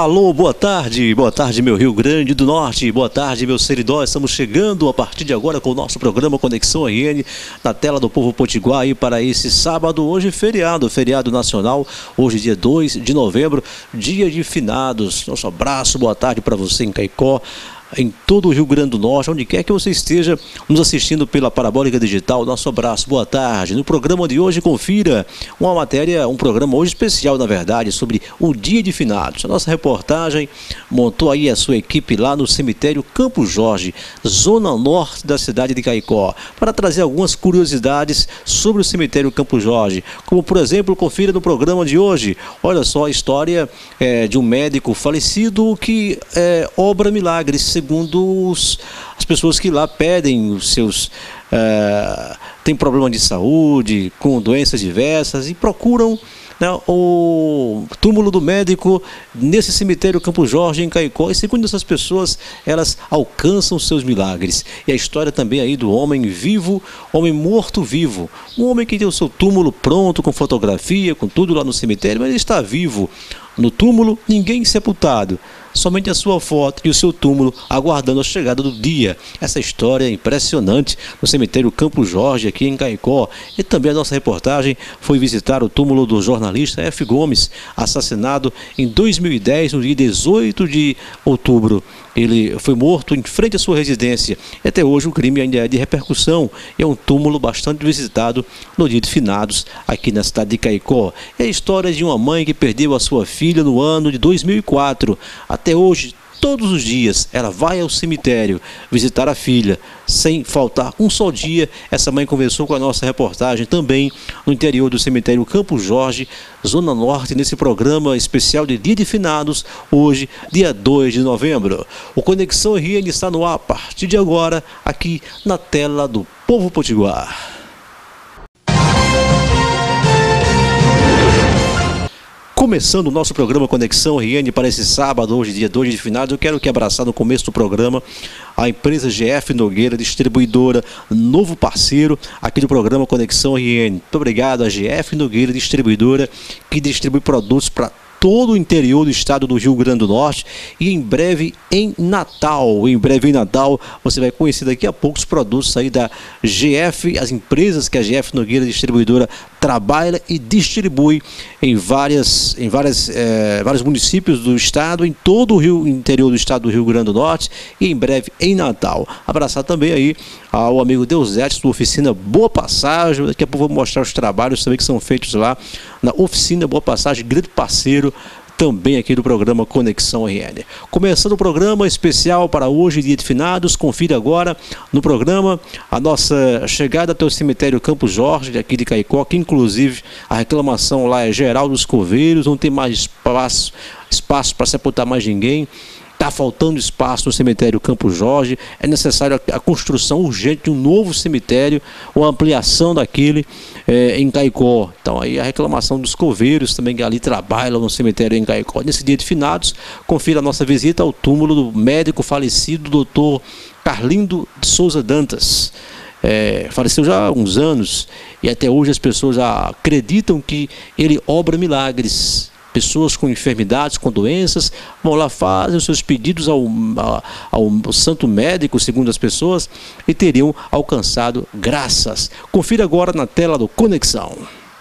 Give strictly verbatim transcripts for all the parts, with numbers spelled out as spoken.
Alô, boa tarde, boa tarde meu Rio Grande do Norte, boa tarde meu Seridó. Estamos chegando a partir de agora com o nosso programa Conexão R N na tela do Povo Potiguar aí para esse sábado, hoje feriado, feriado nacional, hoje dia dois de novembro, dia de finados. Nosso abraço, boa tarde para você em Caicó, em todo o Rio Grande do Norte, onde quer que você esteja nos assistindo pela Parabólica Digital. Nosso abraço, boa tarde. No programa de hoje, confira uma matéria, um programa hoje especial, na verdade, sobre o Dia de Finados. A nossa reportagem montou aí a sua equipe lá no cemitério Campo Jorge, zona norte da cidade de Caicó, para trazer algumas curiosidades sobre o cemitério Campo Jorge. Como, por exemplo, confira no programa de hoje, olha só a história é, de um médico falecido que é, obra milagres, segundo os, as pessoas que lá pedem os seus... Uh, tem problema de saúde, com doenças diversas e procuram, né, o túmulo do médico nesse cemitério Campo Jorge, em Caicó. E segundo essas pessoas, elas alcançam seus milagres. E a história também aí do homem vivo, homem morto-vivo. Um homem que tem o seu túmulo pronto, com fotografia, com tudo lá no cemitério, mas ele está vivo. No túmulo, ninguém sepultado. Somente a sua foto e o seu túmulo aguardando a chegada do dia. Essa história é impressionante no cemitério Campo Jorge, aqui em Caicó. E também a nossa reportagem foi visitar o túmulo do jornalista F. Gomes, assassinado em dois mil e dez, no dia dezoito de outubro. Ele foi morto em frente à sua residência. E até hoje o crime ainda é de repercussão. É um túmulo bastante visitado no dia de finados aqui na cidade de Caicó. É a história de uma mãe que perdeu a sua filha no ano de dois mil e quatro. Até hoje, todos os dias, ela vai ao cemitério visitar a filha, sem faltar um só dia. Essa mãe conversou com a nossa reportagem também no interior do cemitério Campo Jorge, zona norte, nesse programa especial de Dia de Finados, hoje, dia dois de novembro. O Conexão R N está no ar a partir de agora, aqui na tela do Povo Potiguar. Começando o nosso programa Conexão R N para esse sábado, hoje dia dois de finados, eu quero que abraçar no começo do programa a empresa G F Nogueira, distribuidora, novo parceiro aqui do programa Conexão R N. Muito obrigado a G F Nogueira, distribuidora, que distribui produtos para todo o interior do estado do Rio Grande do Norte e em breve em Natal. Em breve em Natal você vai conhecer daqui a pouco os produtos aí da G F, as empresas que a G F Nogueira Distribuidora trabalha e distribui em, várias, em várias, é, vários municípios do estado, em todo o Rio, interior do estado do Rio Grande do Norte e em breve em Natal. Abraçar também aí ao amigo Deusete, da oficina Boa Passagem. Daqui a pouco vou mostrar os trabalhos também que são feitos lá na oficina Boa Passagem, grande parceiro também aqui do programa Conexão R N. Começando o programa especial para hoje, dia de finados, confira agora no programa a nossa chegada até o cemitério Campo Jorge, aqui de Caicó, que inclusive a reclamação lá é geral dos coveiros, não tem mais espaço, espaço para sepultar mais ninguém. Está faltando espaço no cemitério Campo Jorge, é necessário a, a construção urgente de um novo cemitério, ou ampliação daquele é, em Caicó. Então aí a reclamação dos coveiros também que ali trabalham no cemitério em Caicó. Nesse dia de finados, confira a nossa visita ao túmulo do médico falecido, doutor Carlindo de Souza Dantas. É, faleceu já há uns anos e até hoje as pessoas já acreditam que ele obra milagres. Pessoas com enfermidades, com doenças, vão lá, fazem os seus pedidos ao, ao, ao santo médico, segundo as pessoas, e teriam alcançado graças. Confira agora na tela do Conexão.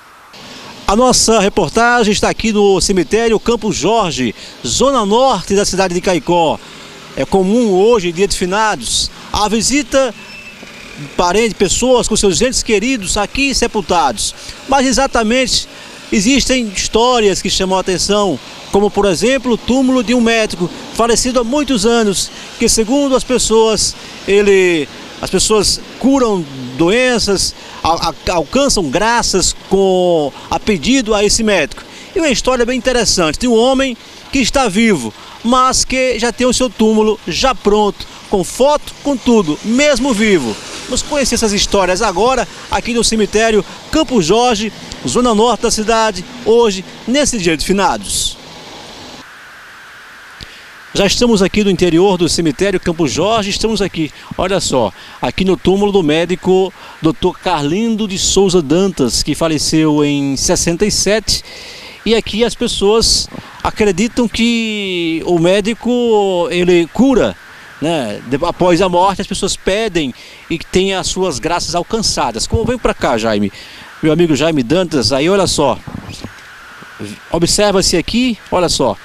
A nossa reportagem está aqui no cemitério Campo Jorge, zona norte da cidade de Caicó. É comum hoje, dia de finados, a visita de parentes, pessoas com seus entes queridos aqui sepultados. Mas exatamente... existem histórias que chamam a atenção, como por exemplo o túmulo de um médico falecido há muitos anos, que segundo as pessoas, ele, as pessoas curam doenças, a, a, alcançam graças com, a pedido a esse médico. E uma história bem interessante, de um homem que está vivo, mas que já tem o seu túmulo já pronto, com foto, com tudo, mesmo vivo. Vamos conhecer essas histórias agora aqui no cemitério Campo Jorge, zona norte da cidade, hoje, nesse dia de finados. Já estamos aqui no interior do cemitério Campo Jorge, estamos aqui, olha só, aqui no túmulo do médico doutor Carlindo de Souza Dantas, que faleceu em sessenta e sete, e aqui as pessoas acreditam que o médico ele cura, né? Após a morte as pessoas pedem e que tenham as suas graças alcançadas. Como vem para cá, Jaime, meu amigo Jaime Dantas, aí olha só, observa-se aqui, olha só,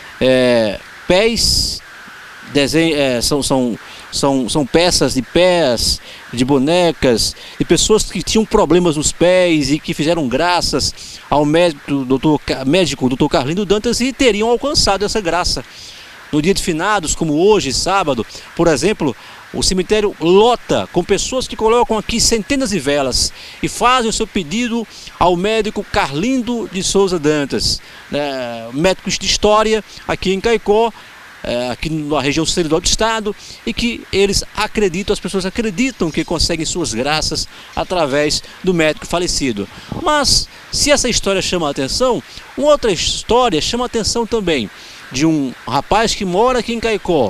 é, pés, desenho, é, são, são, são, são peças de pés, de bonecas, de pessoas que tinham problemas nos pés e que fizeram graças ao médico doutor, médico, doutor Carlindo Dantas e teriam alcançado essa graça. No dia de finados, como hoje, sábado, por exemplo, o cemitério lota com pessoas que colocam aqui centenas de velas e fazem o seu pedido ao médico Carlindo de Souza Dantas, né, médico de história aqui em Caicó, é, aqui na região central do estado, e que eles acreditam, as pessoas acreditam que conseguem suas graças através do médico falecido. Mas se essa história chama a atenção, uma outra história chama a atenção também, de um rapaz que mora aqui em Caicó.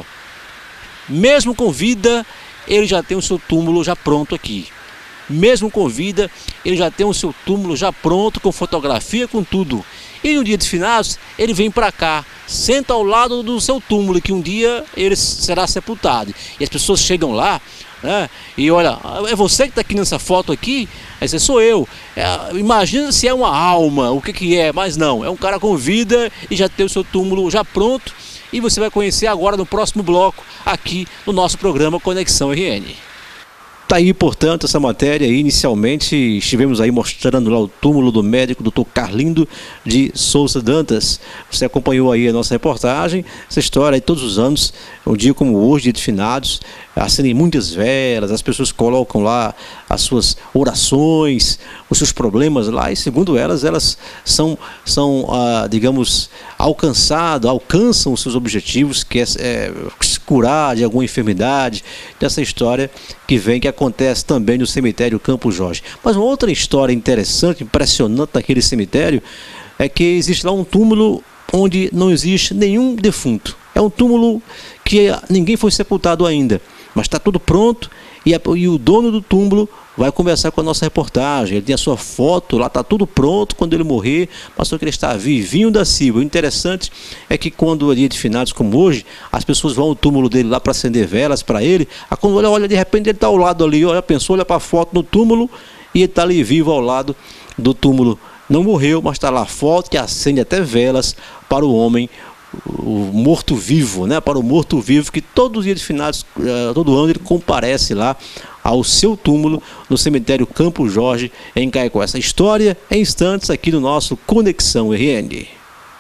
Mesmo com vida, ele já tem o seu túmulo já pronto aqui. Mesmo com vida, ele já tem o seu túmulo já pronto, com fotografia, com tudo. E no dia de finados, ele vem para cá, senta ao lado do seu túmulo, que um dia ele será sepultado. E as pessoas chegam lá, né, e olha, é você que está aqui nessa foto aqui? Esse sou eu. É, imagina se é uma alma, o que que é, mas não, é um cara com vida e já tem o seu túmulo já pronto. E você vai conhecer agora no próximo bloco, aqui no nosso programa Conexão R N. Tá aí, portanto, essa matéria aí, inicialmente estivemos aí mostrando lá o túmulo do médico doutor Carlindo de Souza Dantas. Você acompanhou aí a nossa reportagem, essa história aí todos os anos, um dia como hoje, dia de finados, acendem muitas velas, as pessoas colocam lá as suas orações, os seus problemas lá, e segundo elas, elas são, são ah, digamos, alcançadas, alcançam os seus objetivos, que é, é se curar de alguma enfermidade, dessa história que vem, que acontece também no cemitério Campo Jorge. Mas uma outra história interessante, impressionante naquele cemitério, é que existe lá um túmulo onde não existe nenhum defunto. É um túmulo que ninguém foi sepultado ainda, mas está tudo pronto, e, a, e o dono do túmulo vai conversar com a nossa reportagem. Ele tem a sua foto, lá está tudo pronto quando ele morrer, mas só que ele está vivinho da Silva. O interessante é que quando é dia de finados como hoje, as pessoas vão ao túmulo dele lá para acender velas para ele, aí quando olha, olha, de repente ele está ao lado ali, olha, pensou, olha para a foto no túmulo, e ele está ali vivo ao lado do túmulo. Não morreu, mas está lá a foto que acende até velas para o homem, o morto-vivo, né? Para o morto-vivo, que todos os dias de finados, todo ano ele comparece lá ao seu túmulo no cemitério Campo Jorge, em Caicó. Essa história em instantes aqui no nosso Conexão R N.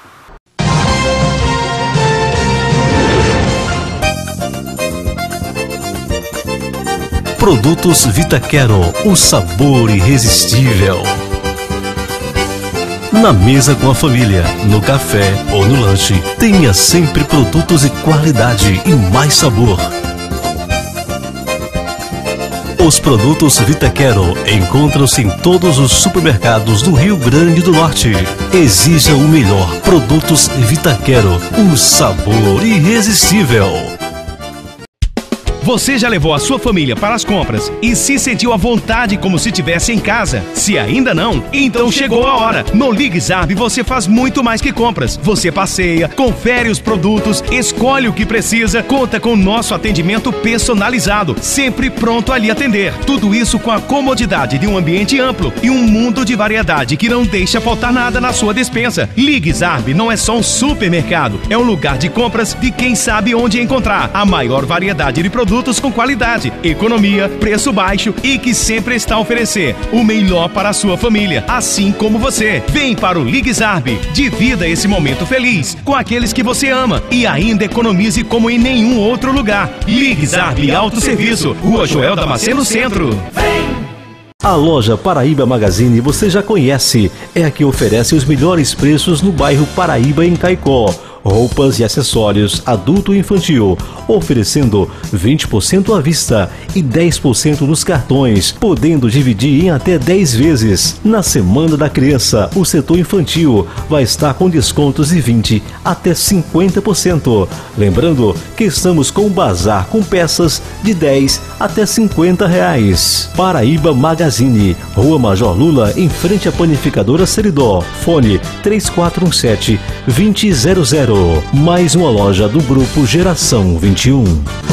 Produtos Vitaquero, o sabor irresistível. Na mesa com a família, no café ou no lanche, tenha sempre produtos de qualidade e mais sabor. Os produtos Vitaquero encontram-se em todos os supermercados do Rio Grande do Norte. Exija o melhor. Produtos Vitaquero, o sabor irresistível. Você já levou a sua família para as compras e se sentiu à vontade como se estivesse em casa? Se ainda não, então chegou a hora. No LigZarb você faz muito mais que compras. Você passeia, confere os produtos, escolhe o que precisa, conta com nosso atendimento personalizado, sempre pronto a lhe atender. Tudo isso com a comodidade de um ambiente amplo e um mundo de variedade que não deixa faltar nada na sua despensa. LigZarb não é só um supermercado, é um lugar de compras de quem sabe onde encontrar a maior variedade de produtos com qualidade, economia, preço baixo e que sempre está a oferecer o melhor para a sua família, assim como você. Vem para o LigZarb, divida esse momento feliz com aqueles que você ama e ainda economize como em nenhum outro lugar. LigZarb Autosserviço, Rua Joel Damasceno Centro. Vem! A loja Paraíba Magazine você já conhece, é a que oferece os melhores preços no bairro Paraíba em Caicó. roupas e acessórios adulto e infantil, oferecendo vinte por cento à vista e dez por cento nos cartões, podendo dividir em até dez vezes. Na Semana da Criança, o setor infantil vai estar com descontos de vinte até cinquenta por cento. Lembrando que estamos com um bazar com peças de dez até cinquenta reais. Paraíba Magazine, Rua Major Lula, em frente à panificadora Seridó. Fone três quatro um sete, dois zero zero. Mais uma loja do grupo Geração vinte e um.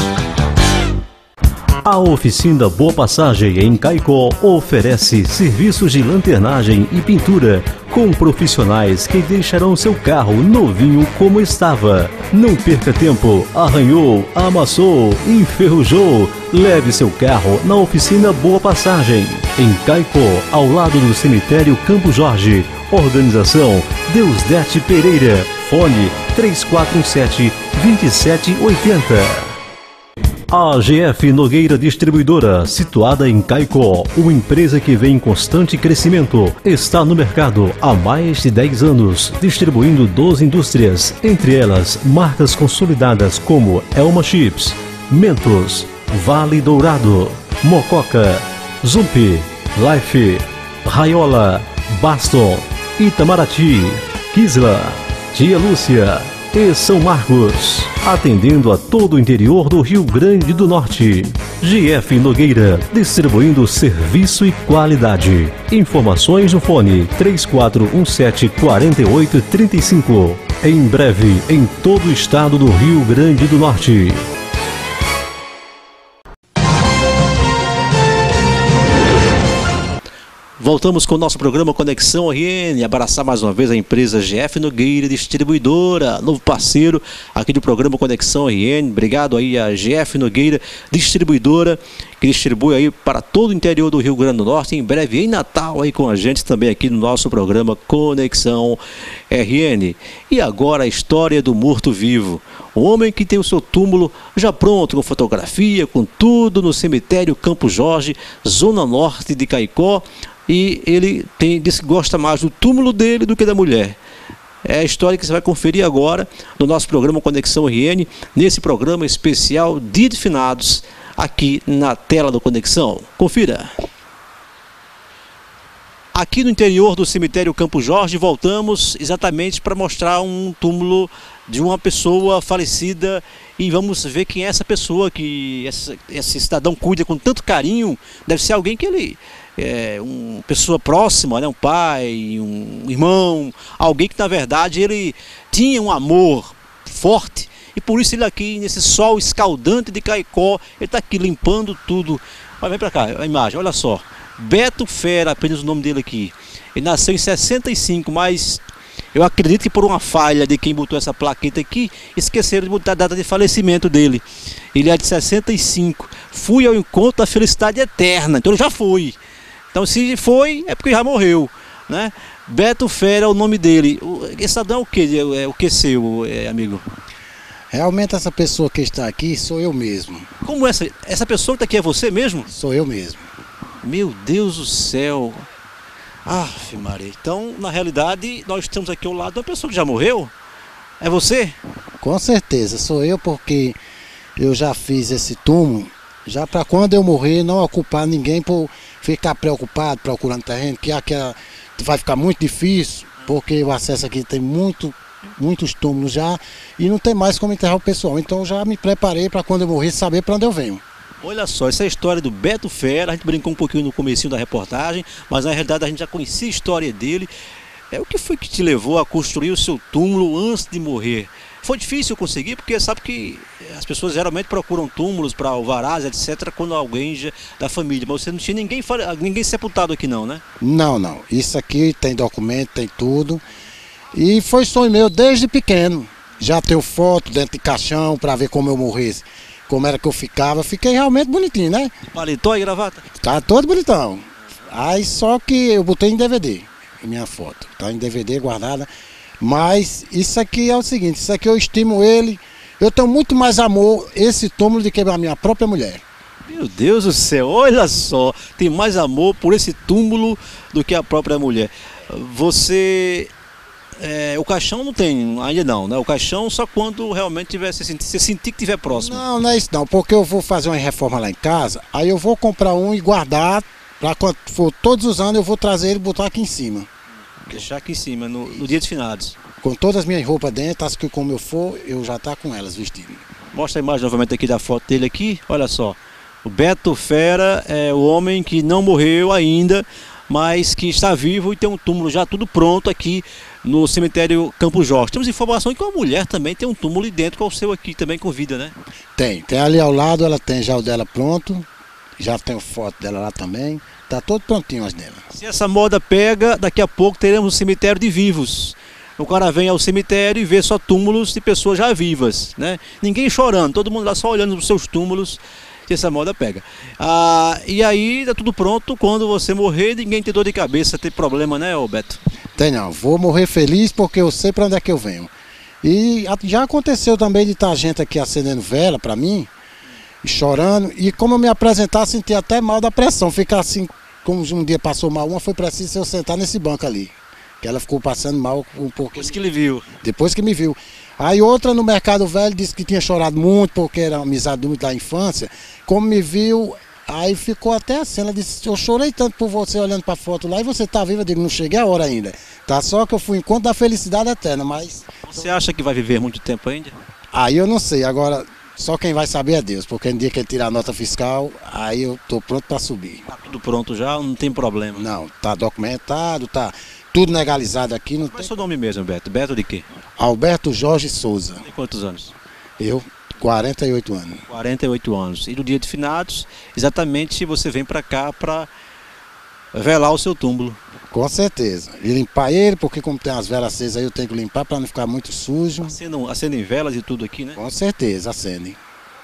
A oficina Boa Passagem em Caicó oferece serviços de lanternagem e pintura com profissionais que deixarão seu carro novinho como estava. Não perca tempo, arranhou, amassou, enferrujou. Leve seu carro na oficina Boa Passagem em Caicó, ao lado do cemitério Campo Jorge. Organização Deusdete Pereira. Fone três quatro um sete, dois sete oito zero. A G F Nogueira Distribuidora, situada em Caicó, uma empresa que vem em constante crescimento, está no mercado há mais de dez anos, distribuindo doze indústrias, entre elas marcas consolidadas como Elma Chips, Mentos, Vale Dourado, Mococa, Zump, Life, Raiola, Baston, Itamaraty, Kisla, Tia Lúcia e São Marcos, atendendo a todo o interior do Rio Grande do Norte. G F Nogueira, distribuindo serviço e qualidade. Informações no fone três quatro um sete, quatro oito três cinco. Em breve, em todo o estado do Rio Grande do Norte. Voltamos com o nosso programa Conexão R N, abraçar mais uma vez a empresa G F Nogueira Distribuidora, novo parceiro aqui do programa Conexão R N. Obrigado aí a G F Nogueira Distribuidora, que distribui aí para todo o interior do Rio Grande do Norte, em breve em Natal aí com a gente também aqui no nosso programa Conexão R N. E agora a história do morto-vivo, o homem que tem o seu túmulo já pronto, com fotografia, com tudo, no cemitério Campo Jorge, zona norte de Caicó. E ele tem, diz que gosta mais do túmulo dele do que da mulher. É a história que você vai conferir agora no nosso programa Conexão R N, nesse programa especial Dia de Finados, aqui na tela do Conexão. Confira. Aqui no interior do cemitério Campo Jorge, voltamos exatamente para mostrar um túmulo de uma pessoa falecida e vamos ver quem é essa pessoa que esse, esse cidadão cuida com tanto carinho. Deve ser alguém que ele... É, uma pessoa próxima, né? Um pai, um irmão, alguém que na verdade ele tinha um amor forte e por isso ele aqui nesse sol escaldante de Caicó, ele está aqui limpando tudo. Mas vem para cá, a imagem, olha só, Beto Fera, apenas o nome dele aqui. Ele nasceu em sessenta e cinco, mas eu acredito que por uma falha de quem botou essa plaqueta aqui, esqueceram de botar a data de falecimento dele. Ele é de sessenta e cinco, fui ao encontro da felicidade eterna, então eu já fui. Então se foi, é porque já morreu, né? Beto Fera é o nome dele. Esse cidadão é o que? É o que seu, é, amigo? Realmente essa pessoa que está aqui sou eu mesmo. Como essa? Essa pessoa que está aqui é você mesmo? Sou eu mesmo. Meu Deus do céu. Aff, Maria. Então, na realidade, nós estamos aqui ao lado de uma pessoa que já morreu? É você? Com certeza, sou eu porque eu já fiz esse túmulo, já para quando eu morrer não ocupar ninguém por ficar preocupado procurando terreno, que aqui vai ficar muito difícil, porque o acesso aqui tem muito, muitos túmulos já e não tem mais como enterrar o pessoal. Então eu já me preparei para quando eu morrer saber para onde eu venho. Olha só, essa é a história do Beto Fera. A gente brincou um pouquinho no comecinho da reportagem, mas na realidade a gente já conhecia a história dele. É, o que foi que te levou a construir o seu túmulo antes de morrer? Foi difícil conseguir, porque sabe que as pessoas geralmente procuram túmulos para alvarás, etcétera, quando alguém já, da família, mas você não tinha ninguém, ninguém sepultado aqui não, né? Não, não. Isso aqui tem documento, tem tudo. E foi sonho meu desde pequeno. Já tenho foto dentro de caixão para ver como eu morresse, como era que eu ficava. Fiquei realmente bonitinho, né? Paletó e gravata? Tá todo bonitão. Aí só que eu botei em D V D, minha foto. Tá em D V D guardada. Mas isso aqui é o seguinte, isso aqui eu estimo ele, eu tenho muito mais amor esse túmulo do que a minha própria mulher. Meu Deus do céu, olha só, tem mais amor por esse túmulo do que a própria mulher. Você É, o caixão não tem, ainda não, né? O caixão só quando realmente tiver, você sentir, você sentir que estiver próximo. Não, não é isso não, porque eu vou fazer uma reforma lá em casa, aí eu vou comprar um e guardar, para quando for todos os anos eu vou trazer ele e botar aqui em cima. Deixar aqui em cima, no, no dia de finados. Com todas as minhas roupas dentro, as que como eu for, eu já tá com elas vestidas. Mostra a imagem novamente aqui da foto dele aqui, olha só. O Beto Fera é o homem que não morreu ainda, mas que está vivo e tem um túmulo já tudo pronto aqui no cemitério Campos Jorge. Temos informação que uma mulher também tem um túmulo ali dentro, com o seu aqui também com vida, né? Tem, tem ali ao lado, ela tem já o dela pronto, já tem foto dela lá também, tá todo prontinho as dela. Se essa moda pega, daqui a pouco teremos um cemitério de vivos. O cara vem ao cemitério e vê só túmulos de pessoas já vivas, né? Ninguém chorando, todo mundo lá só olhando os seus túmulos, se essa moda pega. Ah, e aí tá tudo pronto, quando você morrer, ninguém tem dor de cabeça, tem problema, né, Beto? Tem não, vou morrer feliz porque eu sei para onde é que eu venho. E já aconteceu também de estar gente aqui acendendo vela para mim, e chorando, e como eu me apresentar, senti até mal da pressão, ficar assim, como um dia passou mal uma, foi preciso eu sentar nesse banco ali. Que ela ficou passando mal um pouco. Depois que ele viu. Depois que me viu. Aí outra no Mercado Velho disse que tinha chorado muito, porque era uma amizade muito da infância. Como me viu, aí ficou até assim. Ela disse, eu chorei tanto por você olhando para a foto lá e você tá viva. Eu digo, não cheguei a hora ainda. Tá só que eu fui em conta da felicidade eterna, mas... Você acha que vai viver muito tempo ainda? Aí eu não sei, agora só quem vai saber é Deus. Porque no dia que ele tirar a nota fiscal, aí eu tô pronto para subir. Tá tudo pronto já, não tem problema? Não, tá documentado, tá... Tudo legalizado aqui. Não Qual é tem... seu nome mesmo, Beto? Beto de quê? Alberto Jorge Souza. Tem quantos anos? Eu, quarenta e oito anos. quarenta e oito anos. E no dia de finados, exatamente você vem para cá para velar o seu túmulo. Com certeza. E limpar ele, porque como tem as velas acesas aí, eu tenho que limpar para não ficar muito sujo. Acendem, acendem velas e tudo aqui, né? Com certeza, acendem.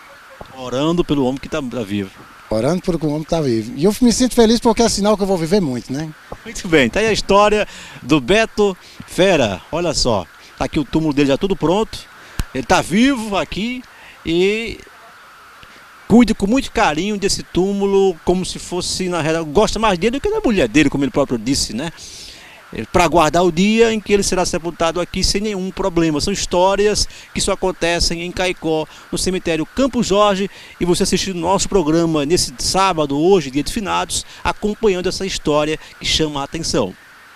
Orando pelo homem que está vivo. Orando por que o homem está vivo. E eu me sinto feliz porque é sinal que eu vou viver muito, né? Muito bem, tá aí a história do Beto Fera. Olha só, tá aqui o túmulo dele já tudo pronto. Ele tá vivo aqui e cuide com muito carinho desse túmulo, como se fosse, na realidade, gosta mais dele do que da mulher dele, como ele próprio disse, né? Para guardar o dia em que ele será sepultado aqui sem nenhum problema. São histórias que só acontecem em Caicó, no cemitério Campos Jorge, e você assistiu o nosso programa nesse sábado, hoje, dia de finados, acompanhando essa história que chama a atenção.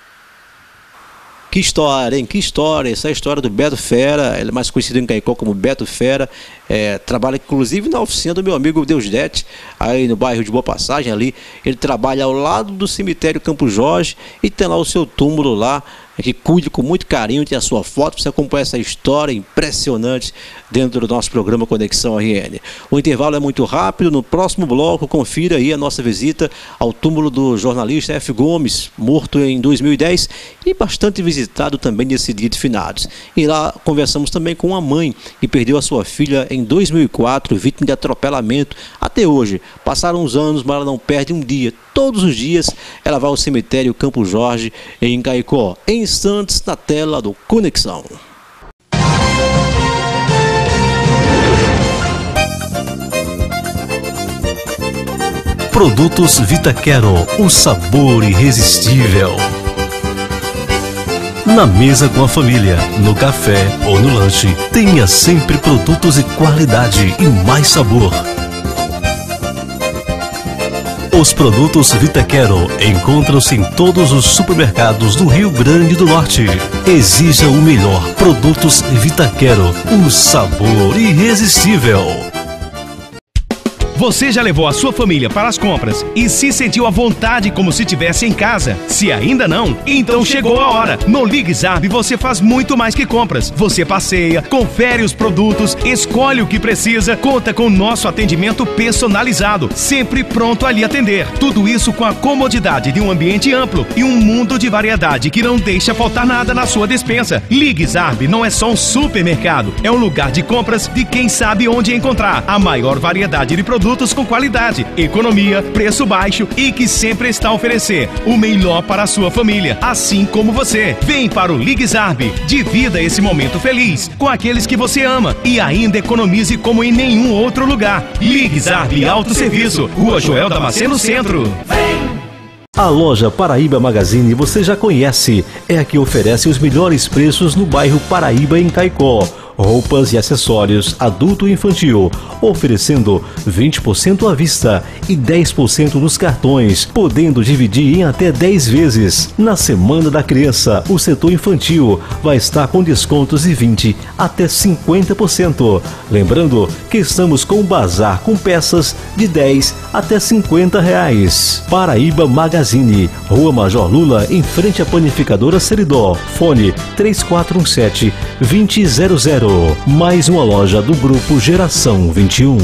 Que história, hein? Que história! Essa é a história do Beto Fera, ele é mais conhecido em Caicó como Beto Fera, é, trabalha inclusive na oficina do meu amigo Deusdete, aí no bairro de Boa Passagem ali. Ele trabalha ao lado do cemitério Campos Jorge e tem lá o seu túmulo lá, que cuide com muito carinho, tem a sua foto, você acompanha essa história impressionante dentro do nosso programa Conexão R N. O intervalo é muito rápido, no próximo bloco confira aí a nossa visita ao túmulo do jornalista F. Gomes, morto em dois mil e dez e bastante visitado também nesse dia de finados. E lá conversamos também com uma mãe que perdeu a sua filha em dois mil e quatro, vítima de atropelamento. Até hoje, passaram uns anos, mas ela não perde um dia. Todos os dias ela vai ao cemitério Campos Jorge em Caicó. Em instantes, na tela do Conexão. Produtos Vitaquero, o sabor irresistível. Na mesa com a família, no café ou no lanche, tenha sempre produtos de qualidade e mais sabor. Os produtos Vitaquero encontram-se em todos os supermercados do Rio Grande do Norte. Exija o melhor. Produtos Vitaquero, o sabor irresistível. Você já levou a sua família para as compras e se sentiu à vontade como se estivesse em casa? Se ainda não, então chegou a hora. No LigZarb você faz muito mais que compras. Você passeia, confere os produtos, escolhe o que precisa, conta com nosso atendimento personalizado, sempre pronto a lhe atender. Tudo isso com a comodidade de um ambiente amplo e um mundo de variedade que não deixa faltar nada na sua despensa. LigZarb não é só um supermercado, é um lugar de compras de quem sabe onde encontrar a maior variedade de produtos com qualidade, economia, preço baixo e que sempre está a oferecer o melhor para a sua família, assim como você. Vem para o LigZarb, divida esse momento feliz com aqueles que você ama e ainda economize como em nenhum outro lugar. LigZarb Autosserviço, Rua Joel Damasceno Centro. Vem! A loja Paraíba Magazine você já conhece, é a que oferece os melhores preços no bairro Paraíba, em Caicó. Roupas e acessórios adulto e infantil, oferecendo vinte por cento à vista e dez por cento nos cartões, podendo dividir em até dez vezes. Na Semana da Criança, o setor infantil vai estar com descontos de vinte por cento até cinquenta por cento. Lembrando que estamos com um bazar com peças de dez até cinquenta reais. Paraíba Magazine, Rua Major Lula, em frente à Panificadora Seridó. Fone três quatro um sete, dois zero zero. Mais uma loja do Grupo Geração vinte e um.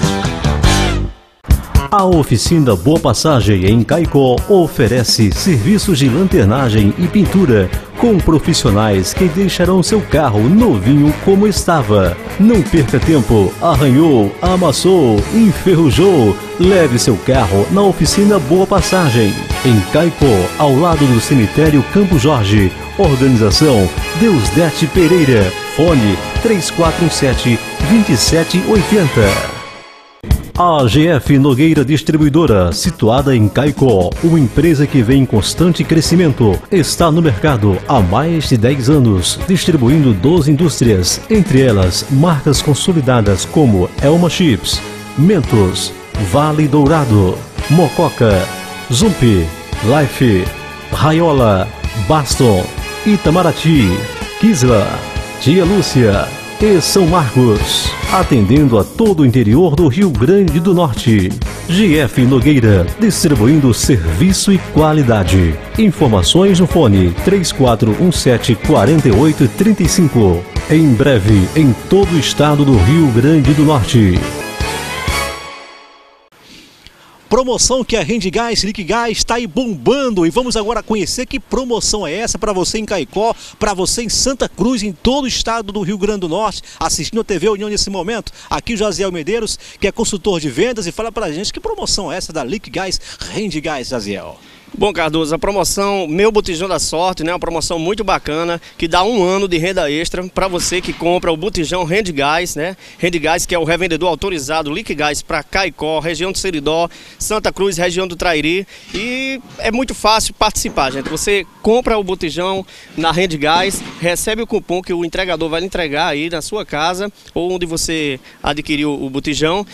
A oficina Boa Passagem, em Caicó, oferece serviços de lanternagem e pintura com profissionais que deixarão seu carro novinho como estava. Não perca tempo, arranhou, amassou, enferrujou. Leve seu carro na oficina Boa Passagem, em Caicó, ao lado do cemitério Campo Jorge. Organização Deusdete Pereira. Fone três quatro um sete, dois sete oito zero. A G F Nogueira Distribuidora, situada em Caicó, uma empresa que vem em constante crescimento, está no mercado há mais de dez anos, distribuindo doze indústrias, entre elas marcas consolidadas como Elma Chips, Mentos, Vale Dourado, Mococa, Zump, Life, Raiola, Baston, Itamaraty, Kisla, Tia Lúcia e São Marcos, atendendo a todo o interior do Rio Grande do Norte. G F Nogueira, distribuindo serviço e qualidade. Informações no fone três quatro um sete, quatro oito três cinco. Em breve, em todo o estado do Rio Grande do Norte. Promoção que a Rendigás, Liquigás está aí bombando, e vamos agora conhecer que promoção é essa para você em Caicó, para você em Santa Cruz, em todo o estado do Rio Grande do Norte, assistindo a T V União nesse momento. Aqui o Jaziel Medeiros, que é consultor de vendas, e fala para a gente que promoção é essa da Liquigás, Rendigás, Jaziel. Bom, Cardoso, a promoção Meu Botijão da Sorte, né, uma promoção muito bacana, que dá um ano de renda extra para você que compra o botijão Rendigás, né? Rendigás, que é o revendedor autorizado Liquigás para Caicó, região de Seridó, Santa Cruz, região do Trairi. E é muito fácil participar, gente. Você compra o botijão na Rendigás, recebe o cupom que o entregador vai lhe entregar aí na sua casa, ou onde você adquiriu o botijão.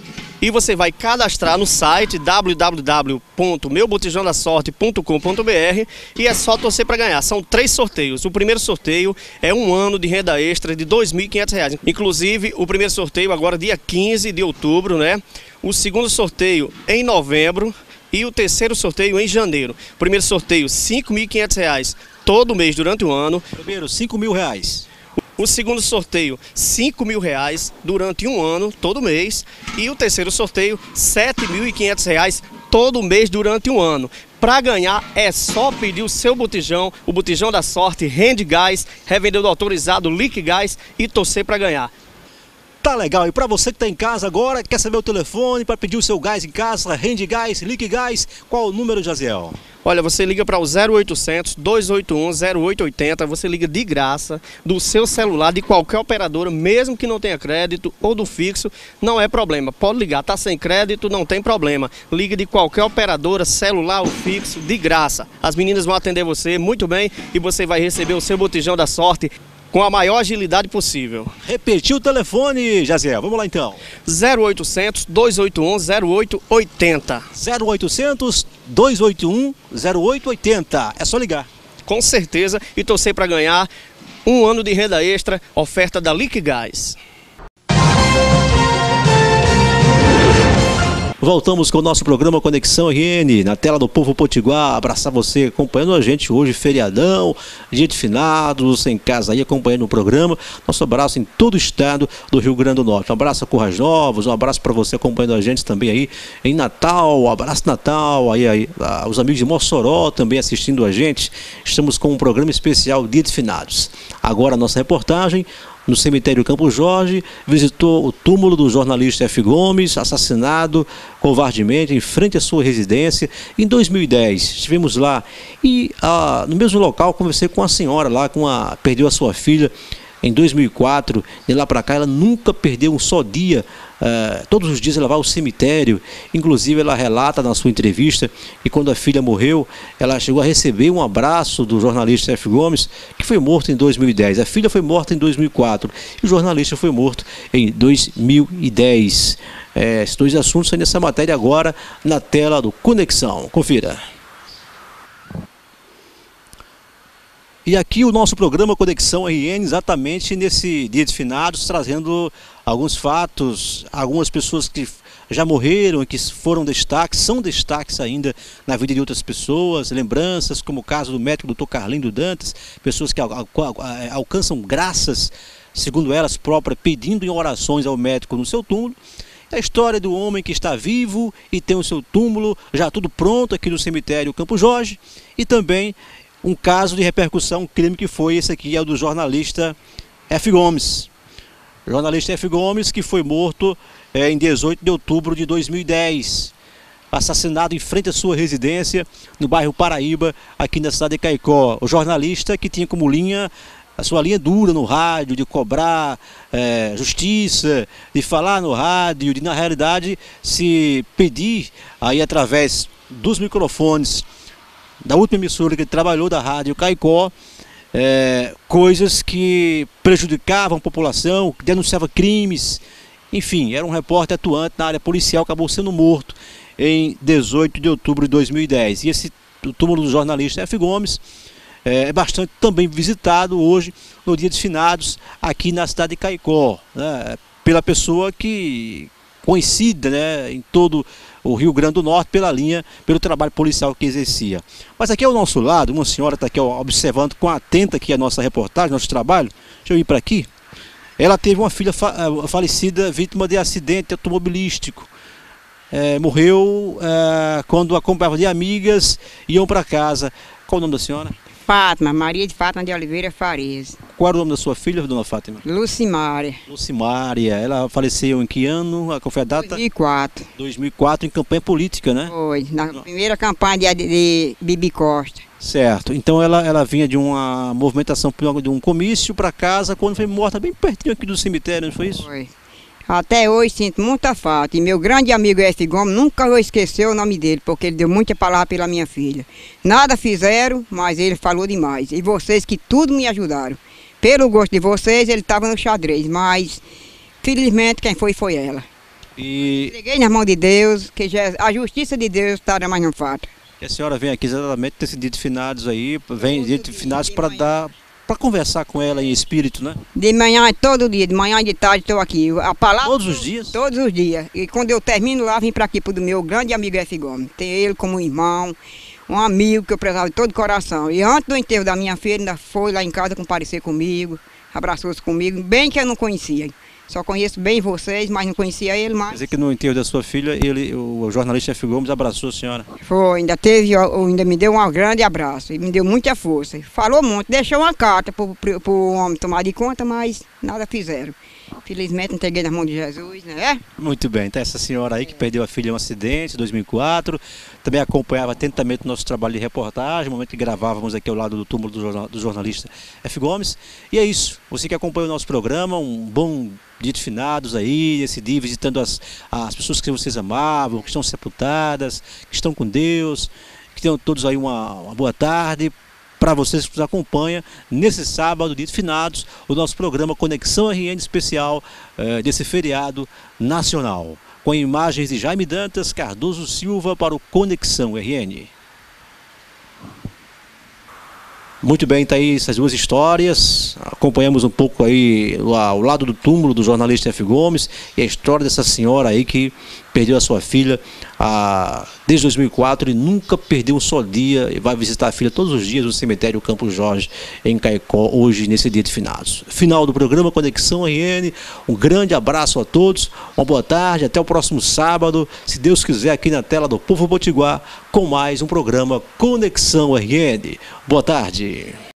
E você vai cadastrar no site w w w ponto meu botijão da sorte ponto com ponto b r e é só torcer para ganhar. São três sorteios. O primeiro sorteio é um ano de renda extra de dois mil e quinhentos reais. Inclusive, o primeiro sorteio agora dia quinze de outubro, né? O segundo sorteio em novembro e o terceiro sorteio em janeiro. O primeiro sorteio, cinco mil e quinhentos reais todo mês durante o ano. Primeiro, cinco mil reais. O segundo sorteio, cinco mil reais durante um ano, todo mês. E o terceiro sorteio, sete mil e quinhentos reais todo mês durante um ano. Para ganhar é só pedir o seu botijão, o botijão da sorte, Rendigás, revendedor autorizado, Liquigás, e torcer para ganhar. Tá legal, e para você que está em casa agora, quer saber o telefone para pedir o seu gás em casa, Rendigás, Liquigás, qual o número, Jaziel? Olha, você liga para o zero oitocentos, dois oito um, zero oito oito zero, você liga de graça do seu celular, de qualquer operadora, mesmo que não tenha crédito ou do fixo, não é problema. Pode ligar, tá sem crédito, não tem problema. Liga de qualquer operadora, celular ou fixo, de graça. As meninas vão atender você muito bem e você vai receber o seu botijão da sorte com a maior agilidade possível. Repetiu o telefone, Jaziel, vamos lá então. zero oitocentos, dois oito um, zero oito oito zero. zero oitocentos, dois oito um, zero oito oito zero. É só ligar. Com certeza, e torcer para ganhar um ano de renda extra, oferta da Liquigás. Voltamos com o nosso programa Conexão R N, na tela do Povo Potiguar. Abraçar você acompanhando a gente hoje, feriadão, dia de finados, em casa aí acompanhando o programa. Nosso abraço em todo o estado do Rio Grande do Norte. Um abraço a Currais Novos, um abraço para você acompanhando a gente também aí em Natal, um abraço Natal, aí, aí ah, os amigos de Mossoró também assistindo a gente. Estamos com um programa especial Dia de Finados. Agora a nossa reportagem no cemitério Campo Jorge, visitou o túmulo do jornalista F. Gomes, assassinado covardemente em frente à sua residência em dois mil e dez. Estivemos lá e ah, no mesmo local conversei com a senhora lá, com a, perdeu a sua filha em dois mil e quatro, de lá para cá ela nunca perdeu um só dia uh, todos os dias ela vai ao cemitério. Inclusive ela relata na sua entrevista que quando a filha morreu, ela chegou a receber um abraço do jornalista F. Gomes, que foi morto em dois mil e dez. A filha foi morta em dois mil e quatro e o jornalista foi morto em dois mil e dez. É, esses dois assuntos saem nessa matéria agora na tela do Conexão. Confira. E aqui o nosso programa Conexão R N, exatamente nesse dia de finados, trazendo alguns fatos, algumas pessoas que já morreram e que foram destaques, são destaques ainda na vida de outras pessoas, lembranças, como o caso do médico doutor Carlindo Dantas, pessoas que al al alcançam graças, segundo elas próprias, pedindo em orações ao médico no seu túmulo. A história do homem que está vivo e tem o seu túmulo já tudo pronto aqui no cemitério Campo Jorge, e também um caso de repercussão, um crime que foi esse aqui, é o do jornalista F. Gomes. O jornalista F. Gomes, que foi morto é, em dezoito de outubro de dois mil e dez. Assassinado em frente à sua residência, no bairro Paraíba, aqui na cidade de Caicó. O jornalista que tinha como linha, a sua linha dura no rádio, de cobrar é, justiça, de falar no rádio, de na realidade se pedir aí através dos microfones da última emissora que ele trabalhou, da Rádio Caicó, é, coisas que prejudicavam a população, que denunciavam crimes, enfim, era um repórter atuante na área policial, acabou sendo morto em dezoito de outubro de dois mil e dez. E esse o túmulo do jornalista F. Gomes é, é bastante também visitado hoje, no dia de finados, aqui na cidade de Caicó, né, pela pessoa que conhecida, né, em todo o Rio Grande do Norte, pela linha, pelo trabalho policial que exercia. Mas aqui ao nosso lado, uma senhora está aqui ó, observando com atenta aqui a nossa reportagem, nosso trabalho. Deixa eu ir para aqui. Ela teve uma filha fa falecida, vítima de acidente automobilístico. É, morreu é, quando acompanhava de amigas, iam para casa. Qual o nome da senhora? Fátima, Maria de Fátima de Oliveira Farias. Qual era o nome da sua filha, dona Fátima? Lucimária. Lucimária. Ela faleceu em que ano? Qual foi a data? dois mil e quatro. dois mil e quatro, em campanha política, né? Foi, na Não. primeira campanha de, de Bibi Costa. Certo. Então ela, ela vinha de uma movimentação, de um comício para casa, quando foi morta bem pertinho aqui do cemitério, não foi isso? Foi. Até hoje sinto muita falta. E meu grande amigo F. Gomes nunca vou esquecer o nome dele, porque ele deu muita palavra pela minha filha. Nada fizeram, mas ele falou demais. E vocês que tudo me ajudaram. Pelo gosto de vocês, ele estava no xadrez, mas felizmente quem foi, foi ela. E... Entreguei nas mãos de Deus, que já, a justiça de Deus estará mais não falta. E a senhora vem aqui exatamente nesse dia de finados aí, vem dia de finados para dar... para conversar com ela em espírito, né? De manhã, todo dia, de manhã e de tarde estou aqui. A palavra, todos os dias? Todos os dias. E quando eu termino lá, vim para aqui para o meu grande amigo F. Gomes. Tem ele como irmão, um amigo que eu prezava de todo coração. E antes do enterro da minha filha, ainda foi lá em casa comparecer comigo, abraçou-se comigo, bem que eu não conhecia. Só conheço bem vocês, mas não conhecia ele mais. Quer dizer que no enterro da sua filha, ele, o jornalista F. Gomes abraçou a senhora? Foi, ainda teve, ainda me deu um grande abraço, e me deu muita força. Falou muito, deixou uma carta para o homem tomar de conta, mas nada fizeram. Felizmente entreguei nas mãos de Jesus, né? Muito bem, então essa senhora aí que perdeu a filha em um acidente em dois mil e quatro, também acompanhava atentamente o nosso trabalho de reportagem, no momento que gravávamos aqui ao lado do túmulo do, jornal, do jornalista F. Gomes. E é isso, você que acompanha o nosso programa, um bom dia de finados aí, esse dia visitando as, as pessoas que vocês amavam, que estão sepultadas, que estão com Deus, que tenham todos aí uma, uma boa tarde. Para vocês que nos acompanham, nesse sábado, dia de finados, o nosso programa Conexão R N especial eh, desse feriado nacional. Com imagens de Jaime Dantas, Cardoso Silva para o Conexão R N. Muito bem, tá aí essas duas histórias. Acompanhamos um pouco aí ao lado do túmulo do jornalista F. Gomes e a história dessa senhora aí que perdeu a sua filha a, desde dois mil e quatro e nunca perdeu um só dia e vai visitar a filha todos os dias no cemitério Campo Jorge, em Caicó, hoje nesse dia de finados. Final do programa Conexão R N, um grande abraço a todos, uma boa tarde, até o próximo sábado, se Deus quiser, aqui na tela do Povo Potiguar, com mais um programa Conexão R N. Boa tarde.